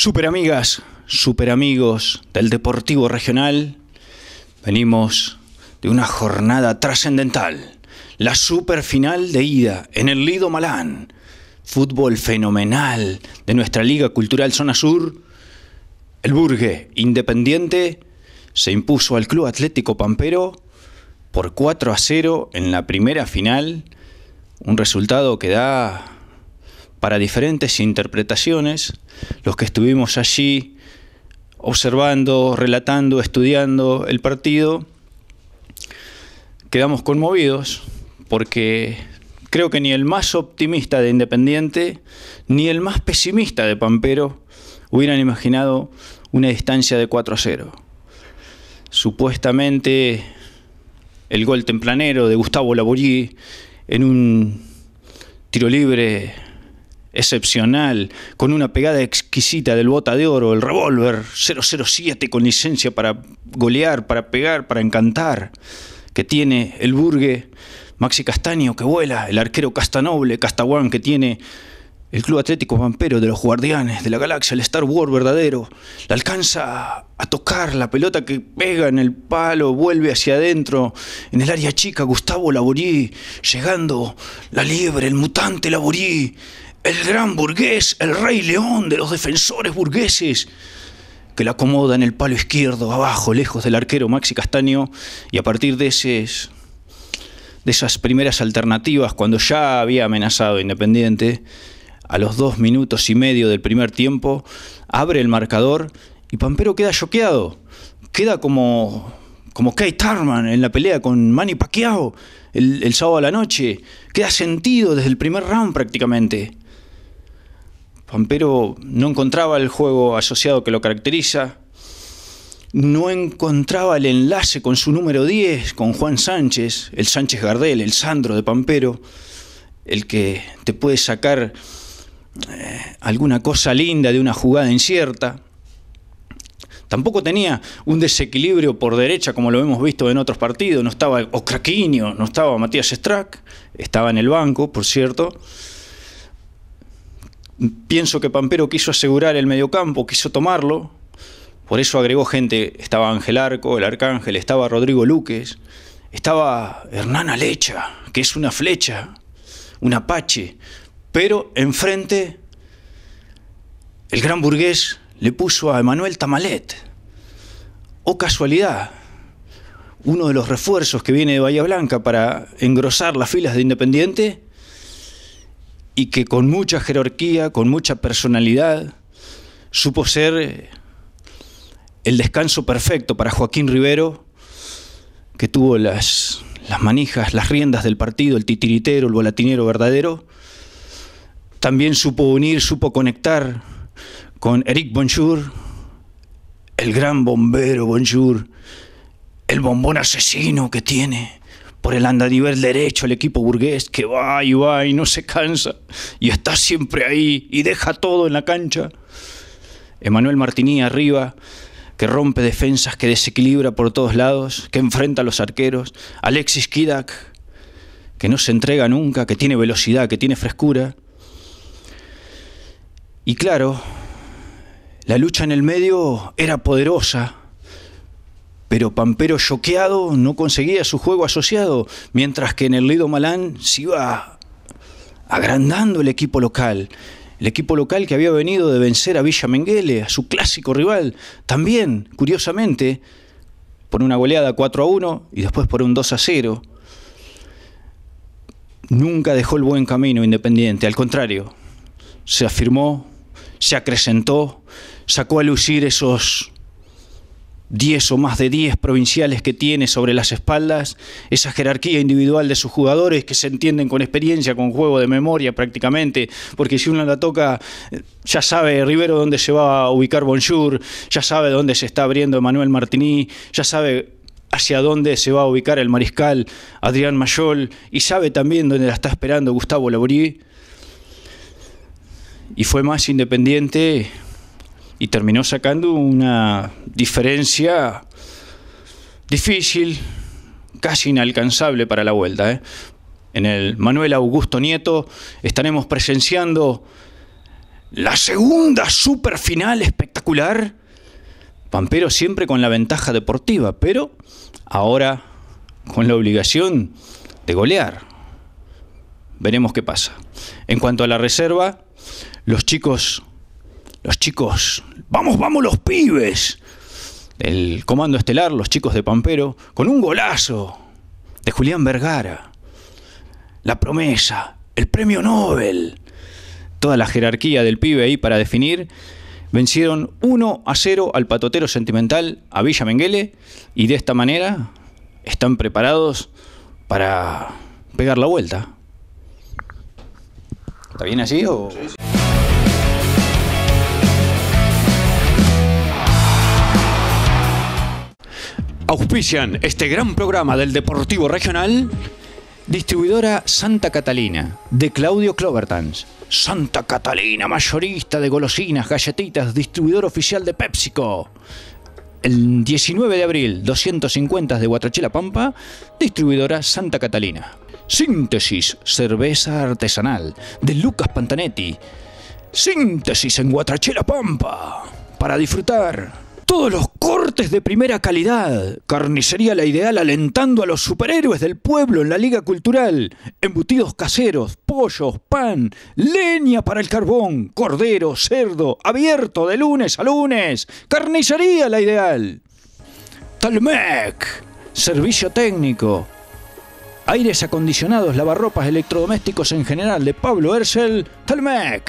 Super amigas, super amigos del Deportivo Regional, venimos de una jornada trascendental, la super final de ida en el Lido Malán, fútbol fenomenal de nuestra Liga Cultural Zona Sur. El Burgue Independiente se impuso al Club Atlético Pampero por 4-0 en la primera final, un resultado que da para diferentes interpretaciones. Los que estuvimos allí observando, relatando, estudiando el partido, quedamos conmovidos porque creo que ni el más optimista de Independiente ni el más pesimista de Pampero hubieran imaginado una distancia de 4-0. Supuestamente el gol tempranero de Gustavo Laborie en un tiro libre excepcional, con una pegada exquisita del Bota de Oro, el revólver 007 con licencia para golear, para pegar, para encantar, que tiene el Burgue, Maxi Castaño que vuela, el arquero Castanoble, Castaguán que tiene el Club Atlético Pampero de los Guardianes de la Galaxia, el Star Wars verdadero, le alcanza a tocar la pelota que pega en el palo, vuelve hacia adentro, en el área chica, Gustavo Laborie, llegando la liebre, el mutante Laborie, el gran burgués, el rey león de los defensores burgueses, que la acomoda en el palo izquierdo, abajo, lejos del arquero Maxi Castaño, y a partir de esas primeras alternativas, cuando ya había amenazado Independiente, a los 2 minutos y medio del primer tiempo, abre el marcador y Pampero queda choqueado, queda como Keith Thurman en la pelea con Manny Pacquiao el sábado a la noche, queda sentido desde el primer round prácticamente. Pampero no encontraba el juego asociado que lo caracteriza, no encontraba el enlace con su número 10, con Juan Sánchez, el Sánchez Gardel, el Sandro de Pampero, el que te puede sacar alguna cosa linda de una jugada incierta. Tampoco tenía un desequilibrio por derecha como lo hemos visto en otros partidos, no estaba Ocraquinho, no estaba Matías Strack, estaba en el banco, por cierto. Pienso que Pampero quiso asegurar el mediocampo, quiso tomarlo, por eso agregó gente. Estaba Ángel Arco, el Arcángel, estaba Rodrigo Luques, estaba Hernán Alecha, que es una flecha, un apache, pero enfrente el gran burgués le puso a Emanuel Tamalet. Oh casualidad, uno de los refuerzos que viene de Bahía Blanca para engrosar las filas de Independiente, y que con mucha jerarquía, con mucha personalidad, supo ser el descanso perfecto para Joaquín Rivero, que tuvo las manijas, las riendas del partido, el titiritero, el volatinero verdadero. También supo unir, supo conectar con Eric Bonjour, el gran bombero Bonjour, el bombón asesino que tiene por el andanivel derecho el equipo burgués, que va y no se cansa, y está siempre ahí, y deja todo en la cancha. Emanuel Martini arriba, que rompe defensas, que desequilibra por todos lados, que enfrenta a los arqueros. Alexis Kidak, que no se entrega nunca, que tiene velocidad, que tiene frescura. Y claro, la lucha en el medio era poderosa, pero Pampero, choqueado, no conseguía su juego asociado, mientras que en el Lido Malán se iba agrandando el equipo local que había venido de vencer a Villa Menguele, a su clásico rival, también, curiosamente, por una goleada 4-1 y después por un 2-0. Nunca dejó el buen camino Independiente, al contrario, se afirmó, se acrecentó, sacó a lucir esos 10 o más de 10 provinciales que tiene sobre las espaldas, esa jerarquía individual de sus jugadores que se entienden con experiencia, con juego de memoria prácticamente, porque si uno la toca, ya sabe Rivero dónde se va a ubicar Bonjour, ya sabe dónde se está abriendo Emanuel Martini, ya sabe hacia dónde se va a ubicar el mariscal Adrián Mayol, y sabe también dónde la está esperando Gustavo Laborie. Y fue más Independiente y terminó sacando una diferencia difícil, casi inalcanzable para la vuelta. En el Manuel Augusto Nieto estaremos presenciando La segunda super final espectacular. Pampero siempre con la ventaja deportiva, pero ahora con la obligación de golear. Veremos qué pasa. En cuanto a la reserva, los chicos, vamos los pibes. El comando estelar, los chicos de Pampero, con un golazo de Julián Vergara. La promesa, el premio Nobel. Toda la jerarquía del pibe ahí para definir. Vencieron 1-0 al Patotero Sentimental, a Villa Menguele, y de esta manera están preparados para pegar la vuelta. ¿Está bien así o...? Sí, sí. Auspician este gran programa del Deportivo Regional. Distribuidora Santa Catalina, de Claudio Clovertans. Santa Catalina, mayorista de golosinas, galletitas, distribuidor oficial de PepsiCo. El 19 de abril, 250 de Guatrachela Pampa, distribuidora Santa Catalina. Síntesis, cerveza artesanal, de Lucas Pantanetti. Síntesis en Guatrachela Pampa, para disfrutar. Todos los cortes de primera calidad. Carnicería La Ideal alentando a los superhéroes del pueblo en la Liga Cultural. Embutidos caseros, pollos, pan, leña para el carbón, cordero, cerdo, abierto de lunes a lunes. Carnicería La Ideal. Talmec, servicio técnico. Aires acondicionados, lavarropas, electrodomésticos en general de Pablo Hersel. Talmec.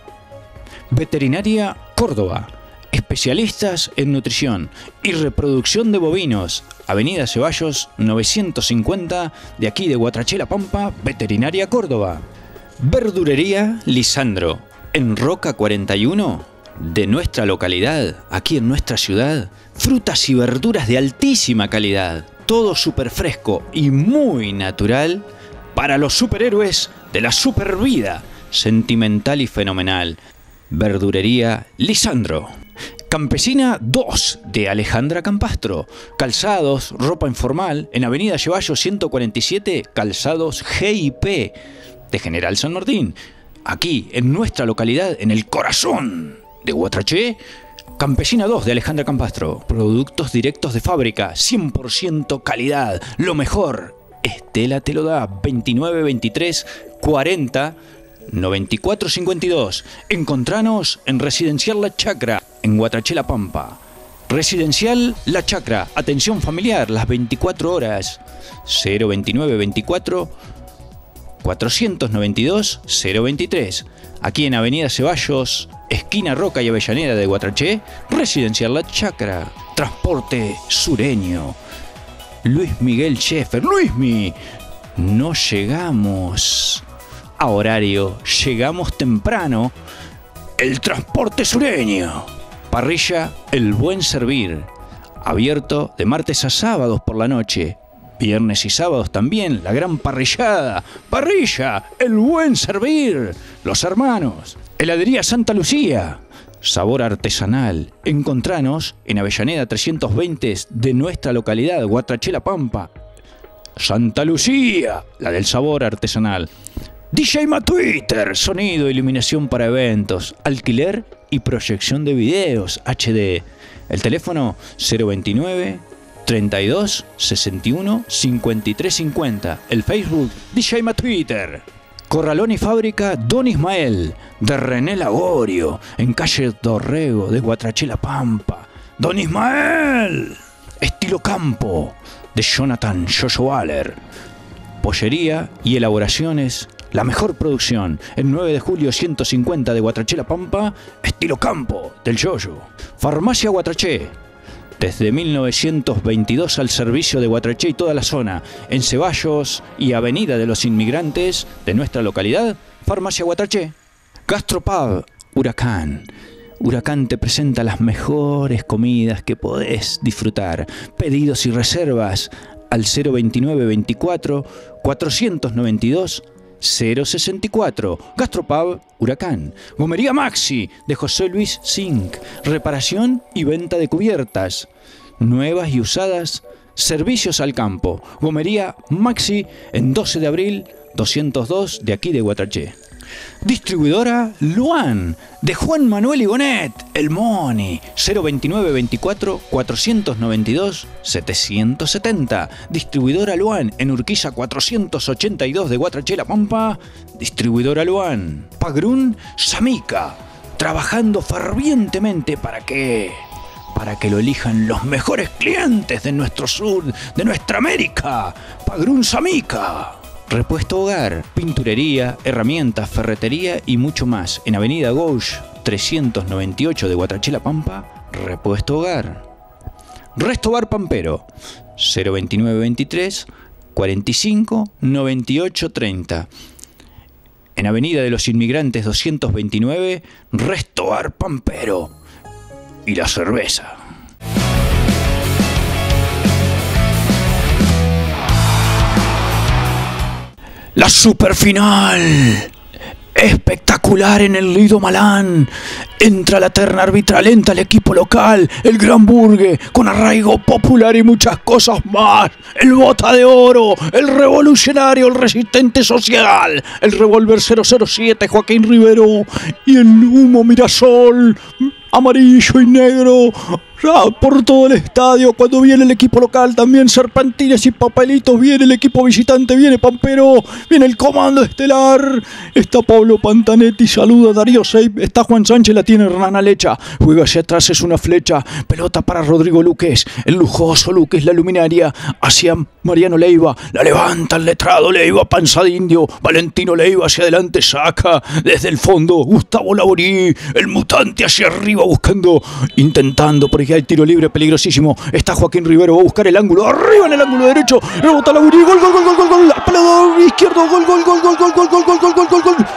Veterinaria Córdoba. Especialistas en nutrición y reproducción de bovinos. Avenida Ceballos 950, de aquí de Guatrachela Pampa, Veterinaria Córdoba. Verdurería Lisandro, en Roca 41, de nuestra localidad, aquí en nuestra ciudad. Frutas y verduras de altísima calidad, todo súper fresco y muy natural para los superhéroes de la supervida, sentimental y fenomenal. Verdurería Lisandro. Campesina 2 de Alejandra Campastro. Calzados, ropa informal, en Avenida Ceballos 147, Calzados GIP de General San Martín. Aquí, en nuestra localidad, en el corazón de Guatraché. Campesina 2 de Alejandra Campastro. Productos directos de fábrica, 100% calidad, lo mejor. Estela te lo da, 29 23 40 94 52. Encontranos en Residencial La Chacra, en Guatrachela Pampa. Residencial La Chacra, atención familiar, las 24 horas. 029 24 492 023. Aquí en Avenida Ceballos, esquina Roca y Avellaneda de Guatraché. Residencial La Chacra. Transporte sureño. Luis Miguel Schaeffer. Luismi, no llegamos a horario, llegamos temprano. El transporte sureño. Parrilla El Buen Servir, abierto de martes a sábados por la noche, viernes y sábados también, la gran parrillada. Parrilla El Buen Servir, los hermanos. Heladería Santa Lucía, sabor artesanal. Encontranos en Avellaneda 320 de nuestra localidad, Guatrachela Pampa. Santa Lucía, la del sabor artesanal. DJ Twitter, sonido, iluminación para eventos, alquiler y proyección de videos HD. El teléfono 029 32 61 53 50. El Facebook DJ Twitter. Corralón y fábrica Don Ismael, de René Lagorio, en calle Dorrego de Guatrachela Pampa. Don Ismael. Estilo campo, de Jonathan Jojo Waller. Pollería y elaboraciones, la mejor producción, el 9 de julio 150 de Guatrachela Pampa, estilo campo, del Yoyo. Farmacia Guatraché, desde 1922 al servicio de Guatraché y toda la zona, en Ceballos y Avenida de los Inmigrantes de nuestra localidad. Farmacia Guatraché. Gastropub Huracán. Huracán te presenta las mejores comidas que podés disfrutar. Pedidos y reservas al 029 24 492 064. Gastropub Huracán. Gomería Maxi de José Luis Zinc. Reparación y venta de cubiertas nuevas y usadas. Servicios al campo. Gomería Maxi en 12 de abril 202 de aquí de Guatraché. Distribuidora Luan, de Juan Manuel Igonet, el Moni, 02924 492 770. Distribuidora Luan, en Urquiza 482 de Guatrachela Pampa. Distribuidora Luan. Pagrún Samica, trabajando fervientemente para que lo elijan los mejores clientes de nuestro sur, de nuestra América. Pagrún Samica. Repuesto hogar, pinturería, herramientas, ferretería y mucho más. En Avenida Gauche 398 de Guatrachela Pampa, Repuesto hogar. Resto Bar Pampero, 02923 45 98 30. En Avenida de los Inmigrantes 229, Resto Bar Pampero. Y la cerveza. La superfinal. Espectacular en el Lido Malán. Entra la terna arbitral, entra el equipo local, el Gran Burgue, con arraigo popular y muchas cosas más. El Bota de Oro, el revolucionario, el resistente social, el revólver 007 Joaquín Rivero y el humo Mirasol, amarillo y negro. Por todo el estadio, cuando viene el equipo local, también serpentines y papelitos. Viene el equipo visitante, viene Pampero, viene el comando estelar. Está Pablo Pantanetti, saluda a Darío Seip. Está Juan Sánchez, la tiene Hernán Alecha. Juega hacia atrás, es una flecha. Pelota para Rodrigo Luques, el lujoso Luques, la luminaria. Hacia Mariano Leiva, la levanta el letrado Leiva, panza de indio. Valentino Leiva hacia adelante, saca desde el fondo. Gustavo Laborí, el mutante hacia arriba, buscando, intentando, por hay tiro libre peligrosísimo. Está Joaquín Rivero, va a buscar el ángulo. Arriba en el ángulo derecho. Rebota Laburí. Gol, gol, gol, gol, gol, gol. Apelador izquierdo. Gol, gol, gol, gol, gol, gol, gol, gol, gol, gol, gol, gol.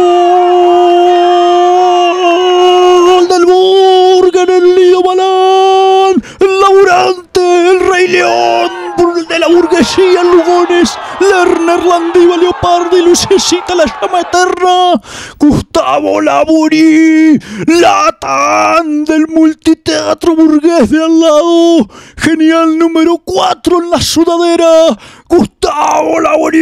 Gol del Burgue en el Lido Malán. El laburante, el Rey León de la burguesía en Lugones. Lerner, Landívar, Leopardi, Lucecita, la llama eterna. Gustavo Laburí, Latán del multiteatro burgués de al lado. Genial número 4 en la sudadera. Gustavo Laborí,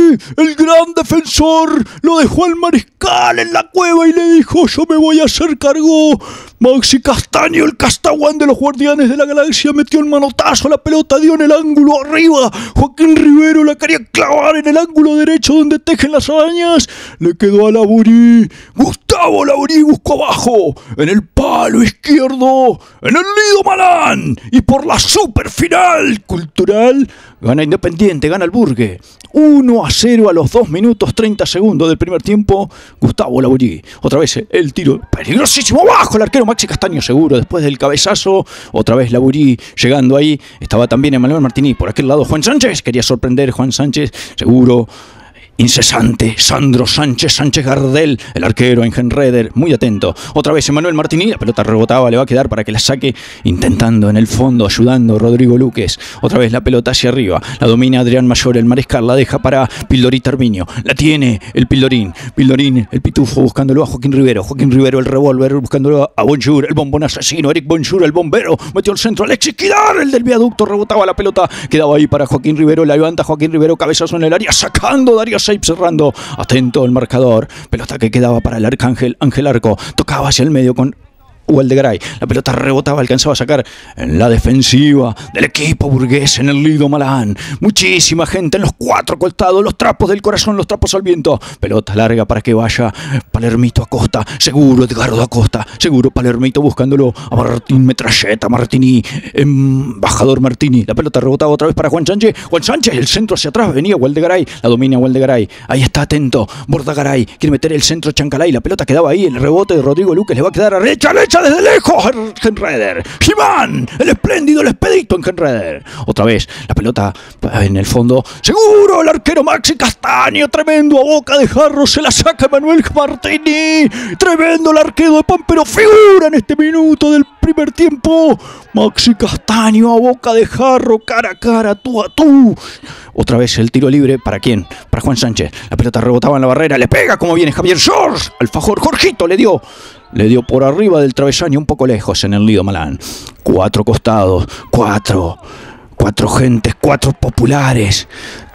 el gran defensor, lo dejó al mariscal en la cueva y le dijo: yo me voy a hacer cargo. Maxi Castaño, el castaguán de los Guardianes de la Galaxia, metió el manotazo, la pelota dio en el ángulo arriba. Joaquín Rivero la quería clavar en el ángulo derecho donde tejen las arañas. Le quedó a Laborí. Gustavo Laborí buscó abajo, en el palo izquierdo, en el Lido Malán. Y por la superfinal cultural, gana Independiente, gana el Burgue. 1-0 a los 2 minutos 30 segundos del primer tiempo. Gustavo Laborí. Otra vez el tiro peligrosísimo abajo. El arquero Maxi Castaño seguro. Después del cabezazo, otra vez Laborí llegando ahí. Estaba también Emmanuel Martini. Por aquel lado Juan Sánchez. Quería sorprender Juan Sánchez. Seguro. Incesante, Sandro Sánchez, Sánchez Gardel, el arquero Engenreder, muy atento. Otra vez Emmanuel Martini, la pelota rebotaba, le va a quedar para que la saque, intentando en el fondo, ayudando Rodrigo Luques. Otra vez la pelota hacia arriba, la domina Adrián Mayor, el mariscal, la deja para Pildorín Termiño. La tiene el Pildorín, el pitufo buscándolo a Joaquín Rivero, el revólver buscándolo a Bonjour, el bombón asesino, Eric Bonjour, el bombero, metió el centro, Alexis Quidar, el del viaducto, rebotaba la pelota, quedaba ahí para Joaquín Rivero, la levanta Joaquín Rivero, cabezazo en el área, sacando Darío Seip, cerrando, atento al marcador, pelota que quedaba para el Arcángel, Ángel Arco, tocaba hacia el medio con Waldegaray, la pelota rebotaba, alcanzaba a sacar en la defensiva del equipo burgués en el Lido Malán. Muchísima gente en los 4 costados, los trapos del corazón, los trapos al viento. Pelota larga para que vaya Palermito Acosta, seguro Edgardo Acosta, seguro Palermito buscándolo a Martín Metralleta, Martini, embajador Martini. La pelota rebotaba otra vez para Juan Sánchez, el centro hacia atrás, venía Waldegaray, la domina Waldegaray, ahí está atento, Bordagaray, quiere meter el centro Chancalay, la pelota quedaba ahí, el rebote de Rodrigo Luques le va a quedar a derecha desde lejos, Engenreder. Jimán, el espléndido, el expedito Engenreder. Otra vez, la pelota en el fondo. Seguro, el arquero Maxi Castaño, tremendo a boca de jarro, se la saca Manuel Martini. Tremendo el arquero de Pampero, figura en este minuto del primer tiempo. Maxi Castaño a boca de jarro, cara a cara, tú a tú. Otra vez el tiro libre, ¿para quién? Para Juan Sánchez. La pelota rebotaba en la barrera, le pega como viene Javier George. Alfajor, Jorgito le dio por arriba del travesaño, un poco lejos en el Lido Malán. 4 costados, 4 gentes, 4 populares.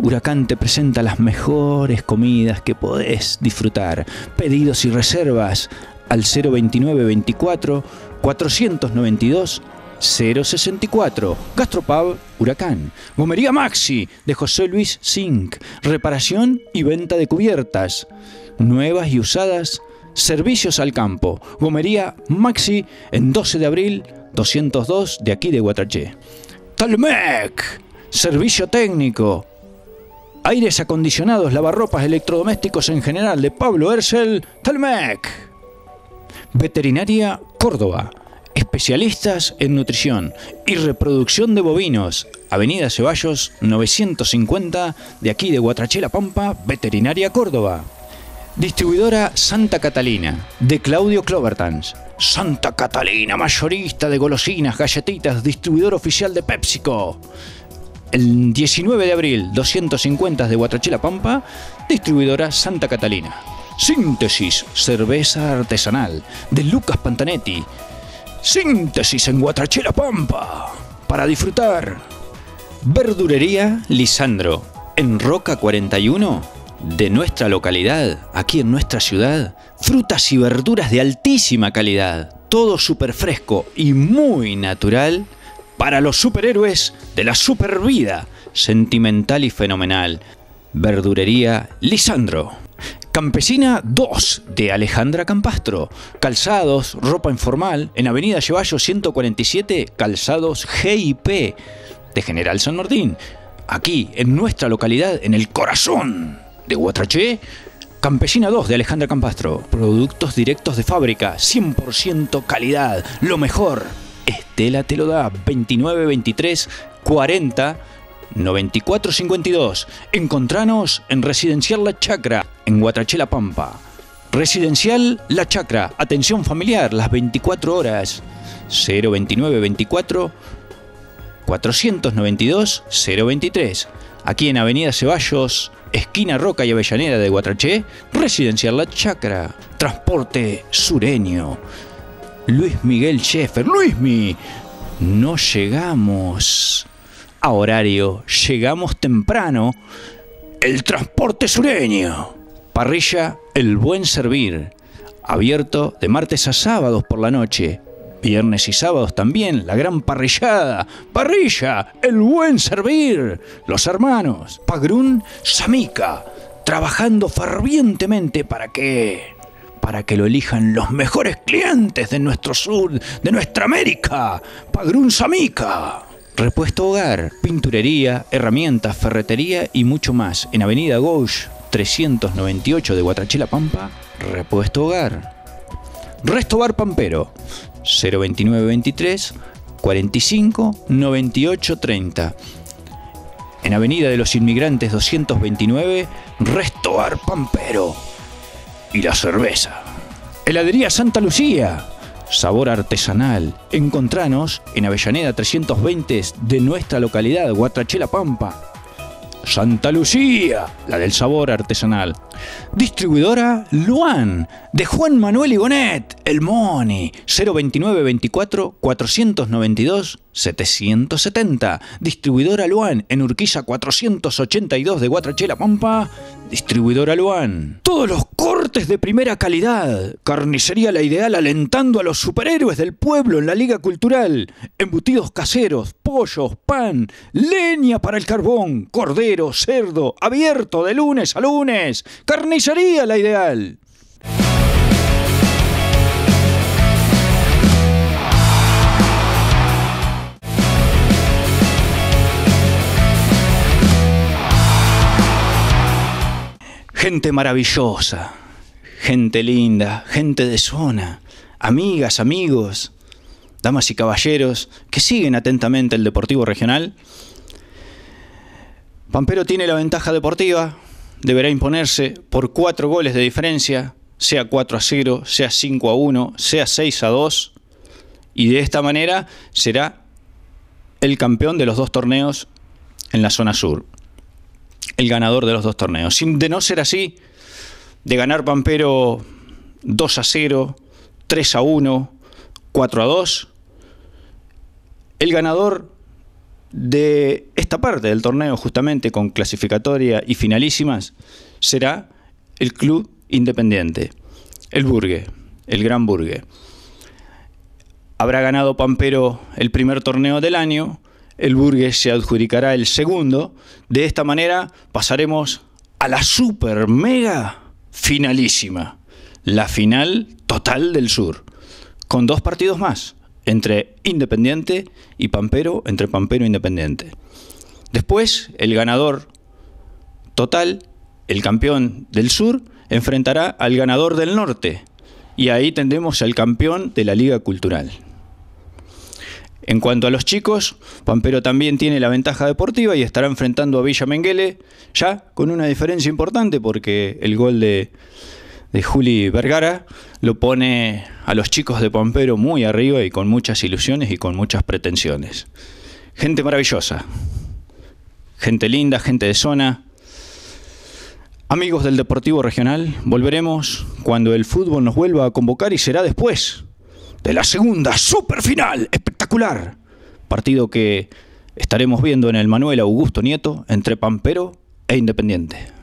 Huracán te presenta las mejores comidas que podés disfrutar. Pedidos y reservas al 029 24 492 064. Gastropub Huracán. Gomería Maxi de José Luis Zinc. Reparación y venta de cubiertas nuevas y usadas. Servicios al campo. Gomería Maxi en 12 de abril 202 de aquí de Guatraché. Talmec. Servicio técnico. Aires acondicionados, lavarropas, electrodomésticos en general de Pablo Hersel. Talmec. Veterinaria Córdoba. Especialistas en nutrición y reproducción de bovinos. Avenida Ceballos 950 de aquí de Guatraché La Pampa. Veterinaria Córdoba. Distribuidora Santa Catalina de Claudio Clovertans. Santa Catalina, mayorista de golosinas, galletitas, distribuidor oficial de PepsiCo. El 19 de abril 250 de Guatraché La Pampa. Distribuidora Santa Catalina. Síntesis, cerveza artesanal de Lucas Pantanetti. Síntesis en Guatraché La Pampa. Para disfrutar. Verdurería Lisandro en Roca 41 de nuestra localidad, aquí en nuestra ciudad. Frutas y verduras de altísima calidad. Todo súper fresco y muy natural para los superhéroes de la supervida. Sentimental y fenomenal. Verdurería Lisandro. Campesina 2 de Alejandra Campastro. Calzados, ropa informal en Avenida Ceballos 147, Calzados G&P de General San Martín. Aquí, en nuestra localidad, en el corazón de Guatraché. Campesina 2 de Alejandra Campastro. Productos directos de fábrica, 100% calidad, lo mejor. Estela te lo da. 29 23 40 94 52. Encontranos en Residencial La Chacra, en Guatraché La Pampa. Residencial La Chacra, atención familiar las 24 horas. 029 24 492 023. Aquí en Avenida Ceballos, esquina Roca y Avellaneda de Guatraché. Residencial La Chacra. Transporte sureño. Luis Miguel Schaeffer. Luismi, no llegamos a horario, llegamos temprano. El transporte sureño. Parrilla El Buen Servir. Abierto de martes a sábados por la noche. Viernes y sábados también, la gran parrillada. Parrilla El Buen Servir. Los hermanos Pagrún Samica. Trabajando fervientemente para que lo elijan los mejores clientes de nuestro sur, de nuestra América. Pagrún Samica. Repuesto hogar, pinturería, herramientas, ferretería y mucho más. En Avenida Gauch 398 de Guatraché La Pampa. Repuesto hogar. Resto Bar Pampero 029 23 45 98 30. En Avenida de los Inmigrantes 229. Resto Bar Pampero. Y la cerveza. Heladería Santa Lucía. Sabor artesanal. Encontranos en Avellaneda 320 de nuestra localidad, Guatraché La Pampa. Santa Lucía, la del sabor artesanal. Distribuidora Luan, de Juan Manuel Igonet, El Moni, 029 24 492 770. Distribuidora Luan, en Urquiza 482 de Guatraché La Pampa. Distribuidora Luan. Todos los cortes de primera calidad. Carnicería La Ideal, alentando a los superhéroes del pueblo en la Liga Cultural. Embutidos caseros, pollos, pan, leña para el carbón, cordero, cerdo, abierto de lunes a lunes. Carnicería La Ideal. Gente maravillosa, gente linda, gente de zona, amigas, amigos, damas y caballeros que siguen atentamente el Deportivo Regional. Pampero tiene la ventaja deportiva, deberá imponerse por 4 goles de diferencia, sea 4-0, sea 5-1, sea 6-2, y de esta manera será el campeón de los 2 torneos en la zona sur. El ganador de los 2 torneos. De no ser así, de ganar Pampero 2-0, 3-1, 4-2, el ganador de esta parte del torneo, justamente con clasificatoria y finalísimas, será el Club Independiente, el Burgue, el Gran Burgue. Habrá ganado Pampero el primer torneo del año, el Burgue se adjudicará el segundo. De esta manera pasaremos a la super mega finalísima, la final total del sur, con 2 partidos más, entre Independiente y Pampero, entre Pampero e Independiente. Después, el ganador total, el campeón del sur, enfrentará al ganador del norte, y ahí tendremos al campeón de la Liga Cultural. En cuanto a los chicos, Pampero también tiene la ventaja deportiva y estará enfrentando a Villa Menguele, ya con una diferencia importante, porque el gol de Juli Vergara lo pone a los chicos de Pampero muy arriba y con muchas ilusiones y con muchas pretensiones. Gente maravillosa, gente linda, gente de zona. Amigos del Deportivo Regional, volveremos cuando el fútbol nos vuelva a convocar, y será después de la segunda superfinal espectacular. Partido que estaremos viendo en el Manuel Augusto Nieto entre Pampero e Independiente.